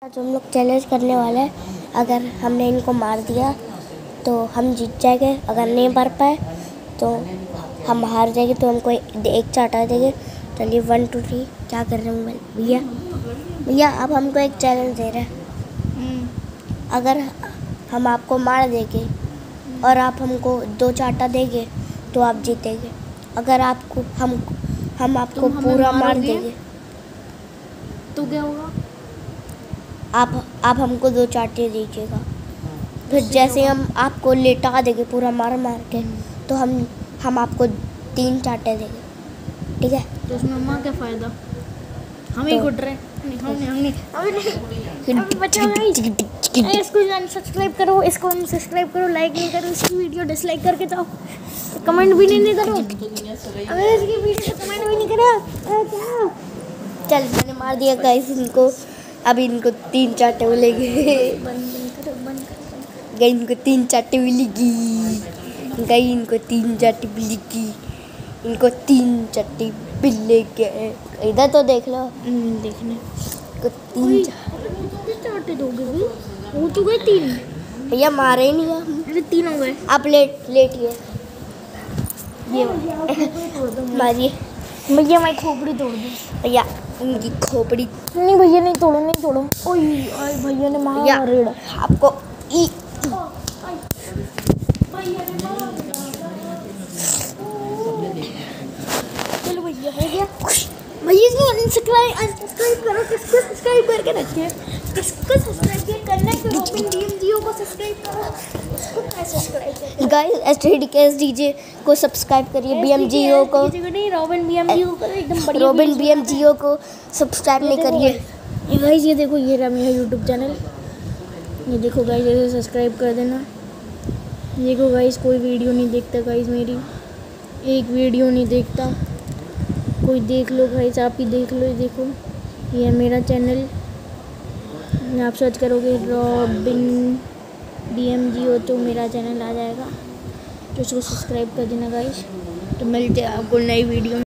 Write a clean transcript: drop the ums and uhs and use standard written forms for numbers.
आज हम लोग चैलेंज करने वाले हैं। अगर हमने इनको मार दिया तो हम जीत जाएंगे, अगर नहीं मार पाए तो हम हार जाएंगे। तो हमको एक चाटा देंगे। चलिए 1 2 3 क्या कर रहे हैं भैया? भैया अब हमको एक चैलेंज दे रहे हैं। अगर हम आपको मार देंगे और आप हमको 2 चाटा देंगे तो आप जीतेंगे। अगर आपको हम आपको पूरा मार देंगे तो क्या होगा? आप हमको 2 चाटे दीजिएगा। फिर जैसे हम आपको लेटा देंगे पूरा मार मार के, तो हम आपको 3 चाटे देंगे, ठीक है? तो उसमें माँ क्या फ़ायदा? हम ही घुट रहे हैं। इसको सब्सक्राइब करो, इसको अनसब्सक्राइब करो, लाइक नहीं करो, इसकी वीडियो डिसलाइक करके जाओ, कमेंट भी नहीं करो। अगर इसकी वीडियो कमेंट भी नहीं करो। चल मैंने मार दिया गाइस इनको। अब इनको 3 चाटे मिलेंगे। गई इनको 3 चाटे मिलेगी। गई इनको 3 चाटे मिलेगी। इनको 3 चाटे मिलेंगे। इधर तो देख लो। देखने को 3 चाटे दोगे भी? वो तो गए 3। भैया मारे ही नहीं हम। अरे 3 हो गए। आप लेटिए। ये मारिए भैया मैं खोपड़ी तोड़ दी। भैया उनकी खोपड़ी नहीं भैया, नहीं तोड़ो। ओए भैया ने मारा रेड़ आपको। चलो भैया हो गया। भैया इसको अनसब्सक्राइब करो। किसको सब्सक्राइब करके रखिए? किसको सब्सक्राइब करना है? रोबिन BMGO को सब्सक्राइब करो। गाइस STDKSDJ को सब्सक्राइब करिए। BMGO को नहीं, रोबिन BMGO को एकदम बढ़िया। रोबिन BMGO को सब्सक्राइब नहीं करिए। गाइस ये देखो, ये रहा मेरा यूट्यूब चैनल। ये देखो गाइस, इसे सब्सक्राइब कर देना। देखो गाइस, कोई वीडियो नहीं देखता गाइस, मेरी एक वीडियो नहीं देखता कोई। देख लो गाइस, आप ही देख लो। ये देखो, ये है मेरा चैनल। आप सर्च करोगे रोबिन BMGO तो मेरा चैनल आ जाएगा। तो इसको सब्सक्राइब कर देना गाइस। तो मिलते हैं आपको नई वीडियो में।